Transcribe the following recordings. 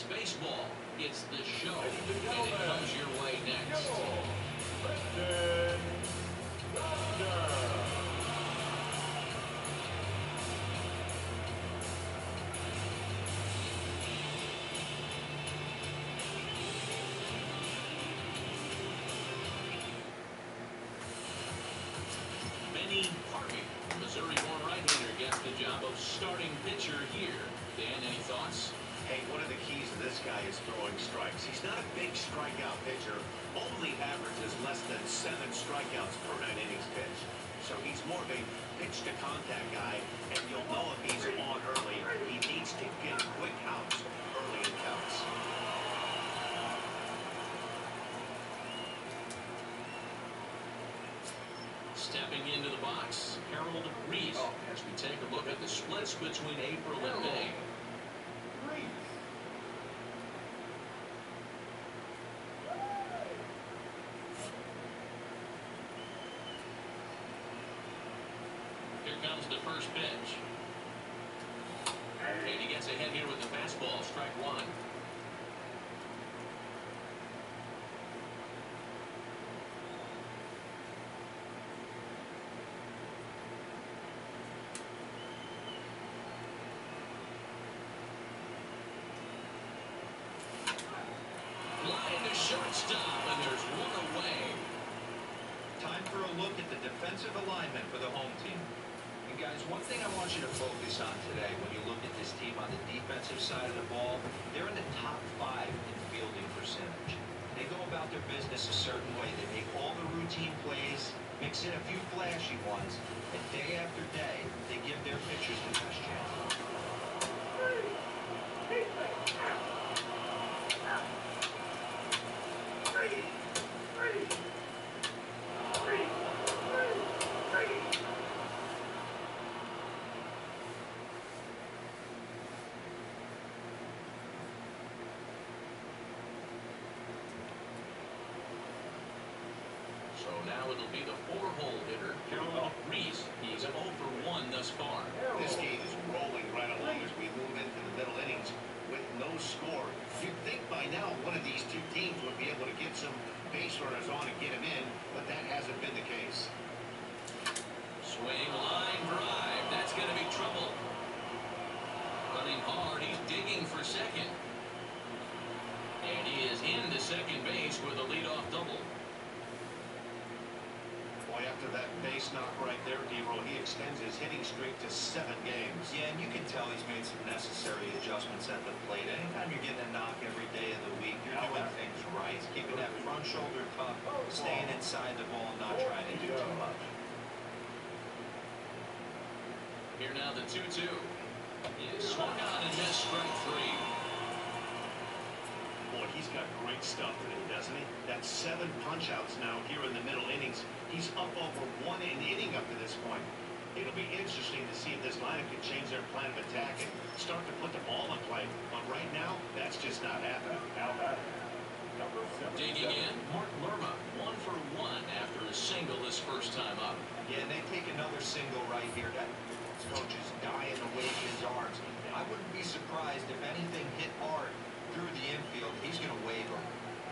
It's baseball. It's the show. And it comes your way next. Benny Harvey, Missouri-born right-hander, gets the job of starting pitcher here. Dan, any thoughts? Hey, one of the keys to this guy is throwing strikes. He's not a big strikeout pitcher. Only averages less than 7 strikeouts per 9 innings pitched. So he's more of a pitch-to-contact guy, and you'll know if he's on early. He needs to get quick outs early in counts. Stepping into the box, Harold Reese, as we take a look at the splits between April and May. Here comes the first pitch. And he gets ahead here with the fastball, strike one. Line to shortstop, and there's one away. Time for a look at the defensive alignment for the home team. And guys, one thing I want you to focus on today when you look at this team on the defensive side of the ball, they're in the top 5 in fielding percentage. They go about their business a certain way. They make all the routine plays, mix in a few flashy ones, and day after day, they give their pitchers the best chance. So now it'll be the 4-hole hitter, Harold Reese. He's 0 for 1 thus far. This game is rolling right along as we move into the middle innings with no score. You'd think by now one of these two teams would be able to get some base runners on and get him in, but that hasn't been the case. Swing, line drive. That's going to be trouble. Running hard. He's digging for second. And he is into second base with a leadoff double. Boy, after that base knock right there, D-Roll, he extends his hitting streak to 7 games. Yeah, and you can tell he's made some necessary adjustments at the plate. Anytime you're getting a knock every day of the week, you're doing things right. Keeping that front shoulder tucked, staying inside the ball, not trying to do too much. Here now the 2-2. He is swung on and missed, strike 3. Boy, he's got great stuff today, doesn't he? That's 7 punch-outs now here in the middle innings. He's up over 1 inning up to this point. It'll be interesting to see if this lineup can change their plan of attack and start to put the ball in play. But right now, that's just not happening. Digging in, Mark Lerma, 1 for 1 after a single his first time up. Yeah, and they take another single right here. That coach is dying to wave his arms. I wouldn't be surprised if anything hit hard through the infield. He's going to wave them.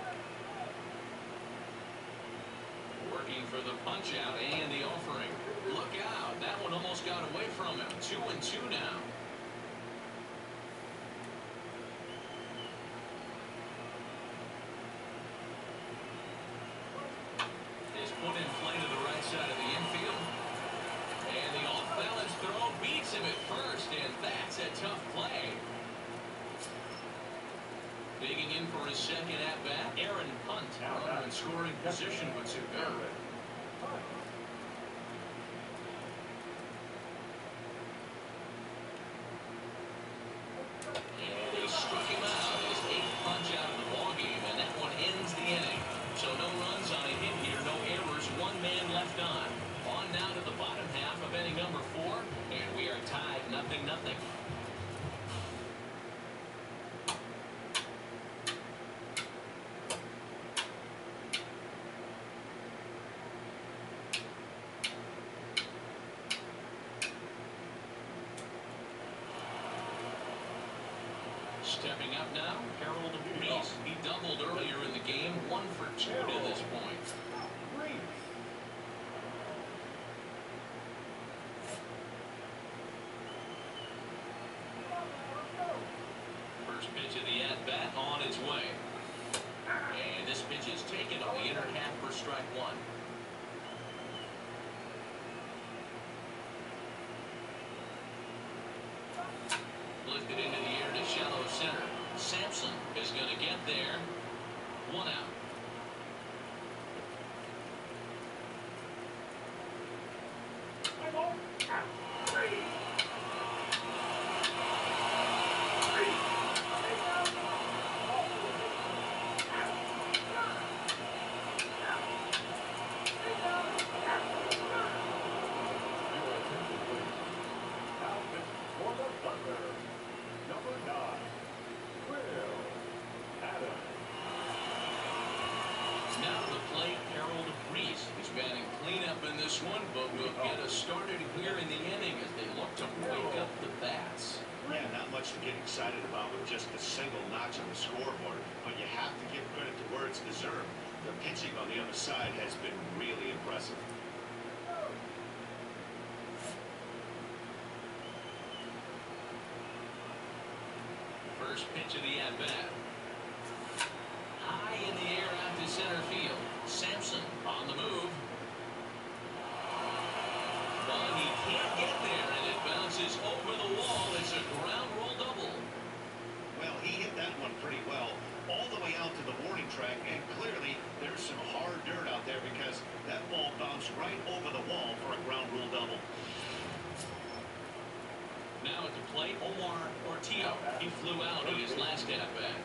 Working for the punch out and the offering. Look out. That one almost got away from him. 2-2 now. Is put in play to the right side of the infield. And the off-balance throw beats him at first, and that's a tough play. Digging in for his second at-bat, Aaron Hunt, runner in scoring position with 2 go. And he struck him out, his 8th punch out of the ballgame, and that one ends the inning. So no runs on a hit here, no errors, 1 man left on. On now to the bottom half of inning number 4, and we are tied 0-0. Coming up now, Harold Reese. He doubled earlier in the game, 1 for 2 to this point. First pitch of the at-bat on its way. And this pitch is taken on the inner half for strike 1. Lifted into the air to shallow center. Sampson is going to get there. 1 out. Now to play, Harold Reese. He's batting cleanup in this one, but will get us started here in the inning as they look to wake up the bats. Yeah, not much to get excited about with just a single notch on the scoreboard, but you have to give credit to where it's deserved. The pitching on the other side has been really impressive. First pitch of the at-bat. High in the air out to center field. Sampson on the move. But he can't get there, and it bounces over the wall. It's a ground rule double. Well, he hit that one pretty well, all the way out to the warning track, and clearly there's some hard dirt out there because that ball bounced right over the wall for a ground rule double. Now at the plate, Omar Portillo. He flew out in his last at-bat.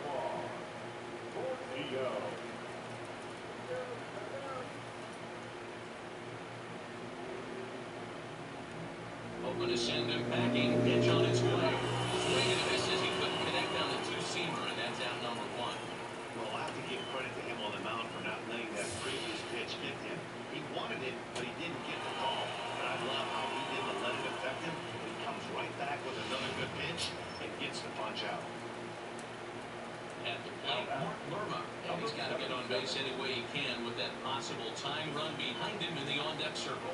Hoping to send him packing. Pitch on its way. Swing and a miss as he couldn't connect on the two-seamer, and that's out number 1. Well, I'll have to give credit to him on the mound for not letting that previous pitch hit him. He wanted it, but he didn't get the call. And I love how he didn't let it affect him. He comes right back with another good pitch and gets the punch out. At the plate, Mark Lerma. And he's got to get on base any way he can with that possible tying run behind him in the on-deck circle.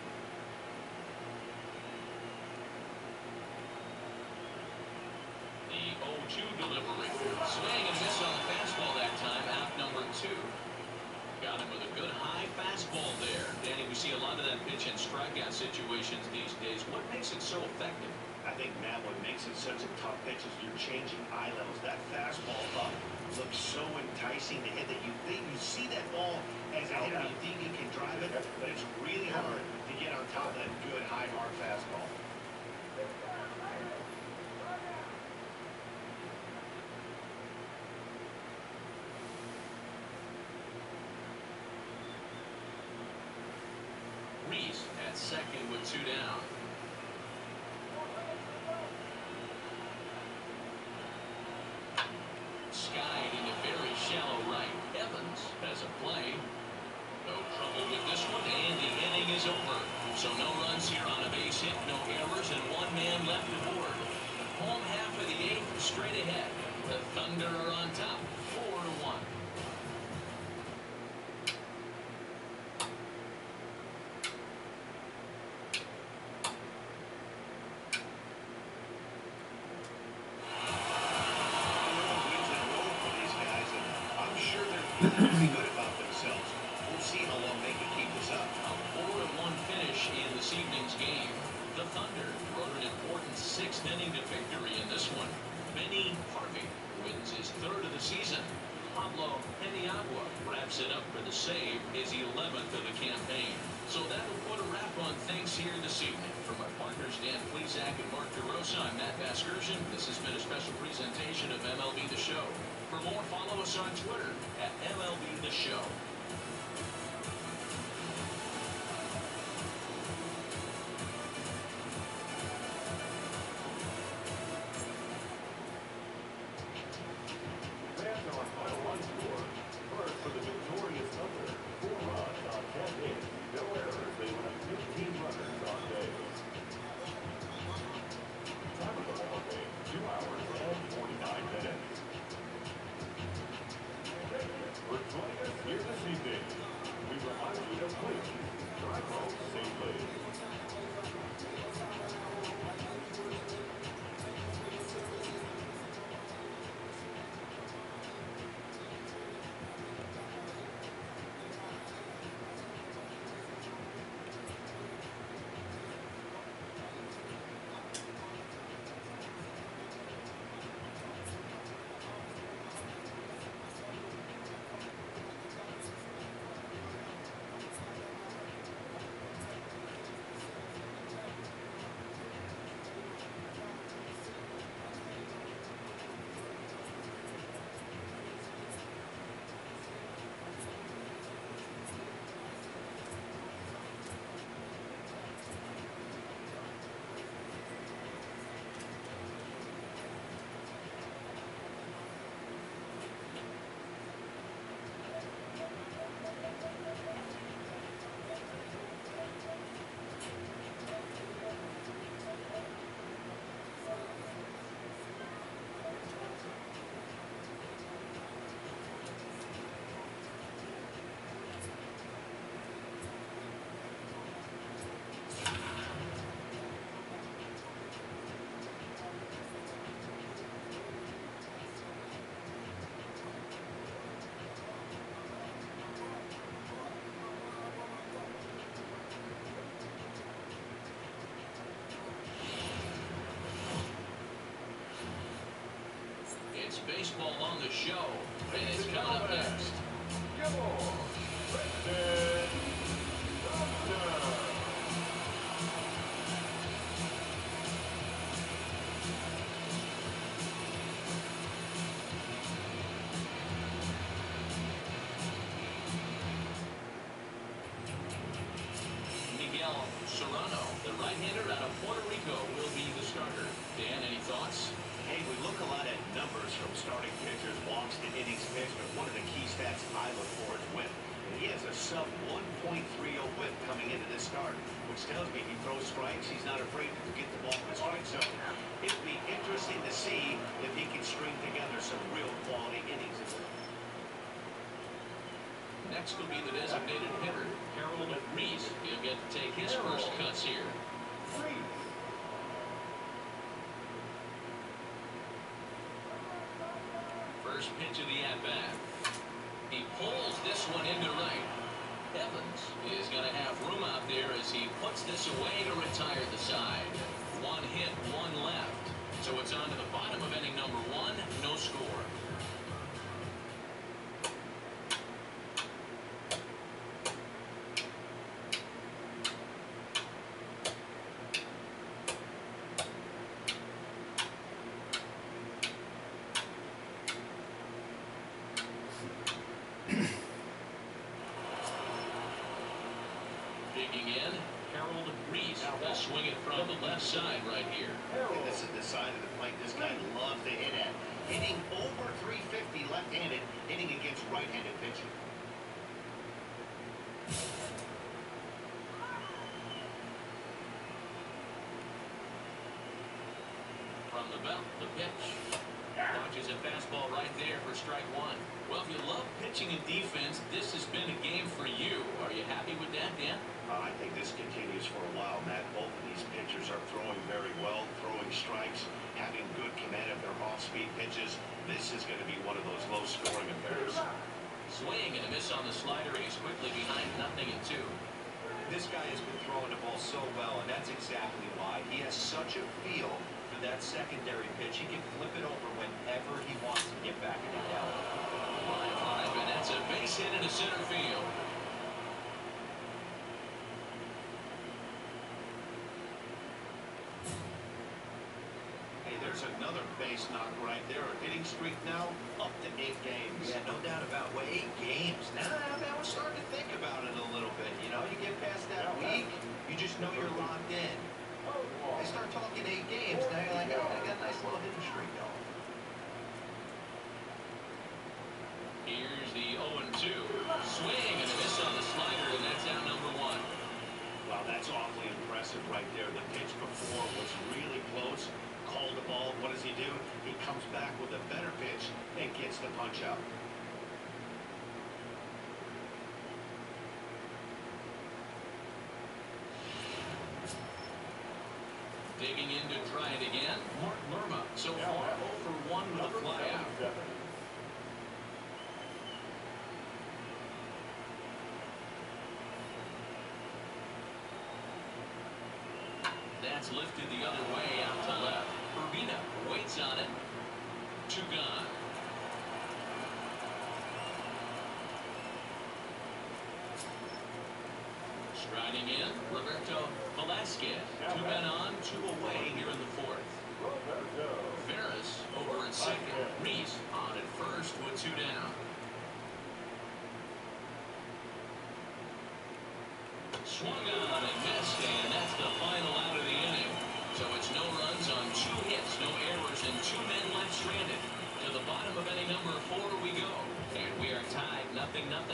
The 0-2 delivery. Swing and miss on the fastball that time, out number 2. Got him with a good high fastball there. Danny, we see a lot of that pitch in strikeout situations these days. What makes it so effective? I think, Matt, what makes it such a tough pitch is you're changing eye levels. That fastball up looks so enticing to hit that you think you see that ball as a hitter, you think you can drive it, but it's really hard to get on top of that good high hard fastball. Reese at second with 2 down. Skied into very shallow right. Evans has a play. No trouble with this one, and the inning is over. So no runs here on a base hit, no errors, and 1 man left aboard. Home half of the 8th, straight ahead. The Thunder are on top, 4-1. Pretty good about themselves. We'll see how long they can keep this up. A 4-1 finish in this evening's game. The Thunder rode an important 6th inning to victory in this one. Benny Harvey wins his 3rd of the season. Pablo Peniagua wraps it up for the save, his 11th of the campaign. So that'll put a wrap on things here this evening. For my partners Dan Plesac and Mark DeRosa, I'm Matt Vasgersian. This has been a special presentation of MLB The Show. For more, follow us on Twitter at MLB The Show. Fans are on final one score. First for the victorious Thunder. 4 runs on 10 hits. No errors. They went up 15 runners on base. Time of the ball game, 2 hours and 49 minutes. baseball on the show, and it's coming up next. Serrano, the right-hander out of Puerto Rico, will be the starter. Dan, any thoughts? Hey, we look a lot at numbers from starting pitchers, walks to innings pitched, but one of the key stats I look for is whip. And he has a sub 1.30 whip coming into this start, which tells me he throws strikes. He's not afraid to get the ball in the strike zone. It'll be interesting to see if he can string together some real quality innings. Next will be the designated hitter, Reese. He'll get to take his first cuts here. First pitch of the at-bat. He pulls this one into right. Evans is going to have room out there as he puts this away to retire the side. One hit, one left. So it's on to the bottom of inning number 1, no score. Reese will swing it from the left side right here. And this is the side of the plate this guy loves to hit at. Hitting over 350 left-handed, hitting against right-handed pitching. From the belt, the pitch. Watches a fastball right there for strike 1. Well, if you love pitching and defense, this has been a game for you. Are you happy with that, Dan? I think this continues for a while, Matt. Both of these pitchers are throwing very well, throwing strikes, having good command of their off-speed pitches. This is going to be one of those low-scoring affairs. Swing and a miss on the slider. He's quickly behind 0-2. This guy has been throwing the ball so well, and that's exactly why. He has such a feel for that secondary pitch. He can flip it over whenever he wants to get back in the count. Line drive, and that's a base hit into center field. There's another base knock right there. A hitting streak now up to 8 games. Yeah, no doubt about it. Well, 8 games. Now we're starting to think about it a little bit. You know, you get past that week, you just know you're locked in. They start talking 8 games. Now you're like, oh, I got a nice little hitting streak going. Here's the 0-2. Swing and a miss on the slider, and that's out number 1. Wow, that's awfully impressive right there. The pitch before was really close. Called the ball. What does he do? He comes back with a better pitch and gets the punch out. Digging in to try it again. Mark Lerma. So far, 0 for 1 with a flyout. That's lifted the other way out to left. Urbina waits on it. 2 gone. Striding in, Roberto Velasquez. 2 men on, 2 away here in the 4th. Ferris over at second. Reese on at first with 2 down. Swung on and missed, and that's the final out of the inning. So it's no runs on 2 hits, no errors, and 2 men left stranded. To the bottom of inning number 4 we go, and we are tied 0-0.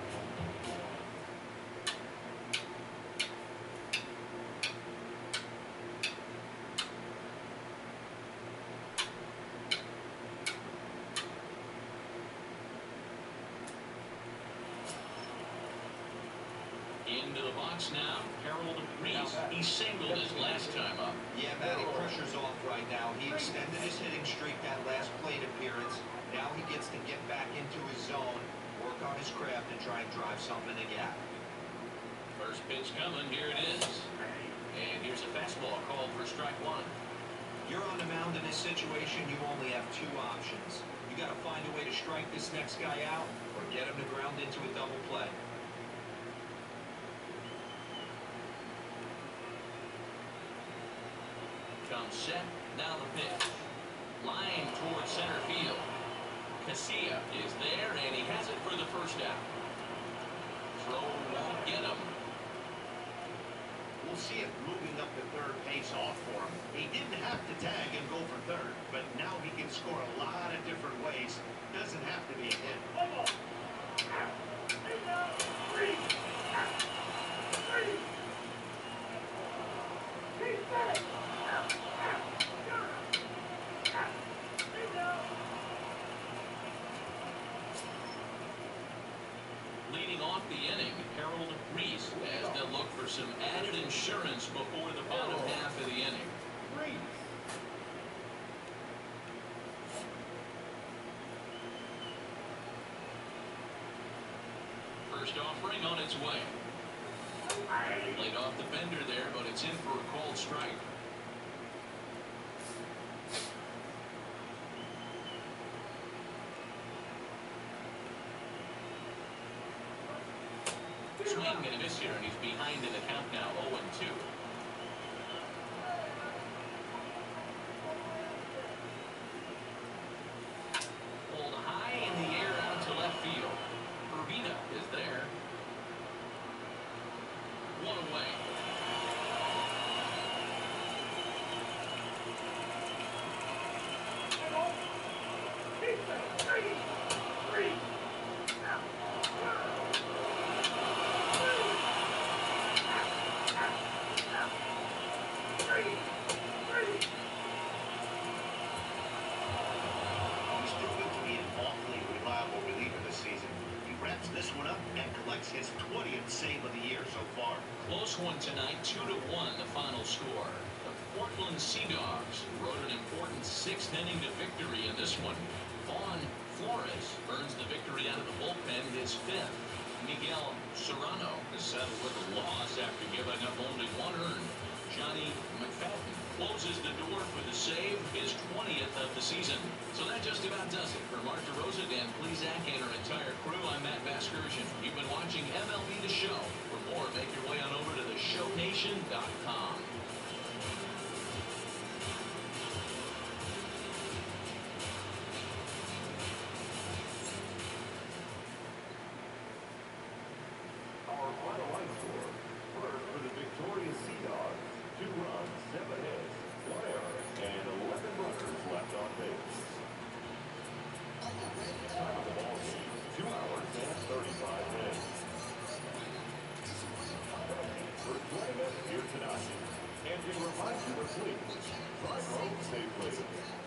Into the box now, Reese. He singled his last time up. Yeah, Matty, pressure's off right now. He extended his hitting streak that last plate appearance. Now he gets to get back into his zone, work on his craft, and try and drive something in the gap. First pitch coming. Here it is. And here's a fastball called for strike 1. You're on the mound in this situation. You only have 2 options. You got to find a way to strike this next guy out or get him to ground into a double play. Comes set, now the pitch. Line towards center field. Casilla is there, and he has it for the first out. Throw won't get him. We'll see if moving up to third pays off for him. He didn't have to tag and go for third, but now he can score a lot of different ways. Doesn't have to be a hit. Leading off the inning, Reese as they'll look for some added insurance before the bottom half of the inning. First offering on its way. Laid off the bender there, but it's in for a called strike. Swing and a miss here, and he's behind in the count now, 0-2. Pulled high in the air out to left field. Urbina is there. One away. He's proven to be an awfully reliable reliever this season. He wraps this one up and collects his 20th save of the year so far. Close one tonight, 2-1 the final score. The Portland Sea Dogs rode an important sixth inning to victory in this one. Vaughn Flores earns the victory out of the bullpen, his fifth. Miguel Serrano is settled with a loss after giving up only one earned. Johnny McFadden closes the door for the save, his 20th of the season. So that just about does it. For Mark DeRosa, Dan Plesac, and our entire crew, I'm Matt Vasgersian. You've been watching MLB The Show. For more, make your way on over to theshownation.com. Our final line score. First for the victorious Sea Dogs. 2 runs, 7 hits, 1 error, and 11 runners left on base. Time of the ball game, 2 hours and 35 minutes. For joining us here tonight. And we remind you to please drive home safely.